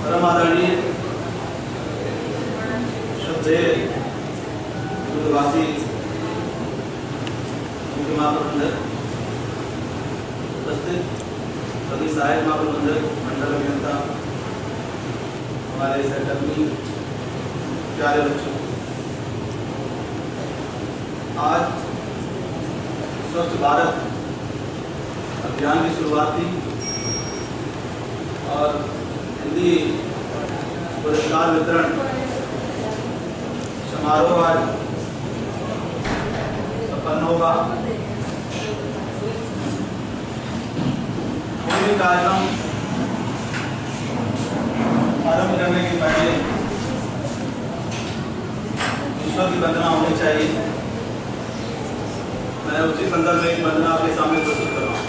परम आदरणीय श्रद्धेय गुरुवासी मुख्य महाप्रबंधक, उपस्थित सभी सहायक महाप्रबंधक, मंडल अभियंता, हमारे सहकर्मी, प्यारे बच्चों, आज स्वच्छ भारत अभियान की शुरुआत थी और हिंदी पुरस्कार वितरण समारोह आज संपन्न होगा। कोई भी कार्यक्रम आरंभ करने के पहले ईश्वर की वंदना होनी चाहिए। मैं उसी संदर्भ में एक वंदना आपके सामने प्रस्तुत कर रहा हूँ।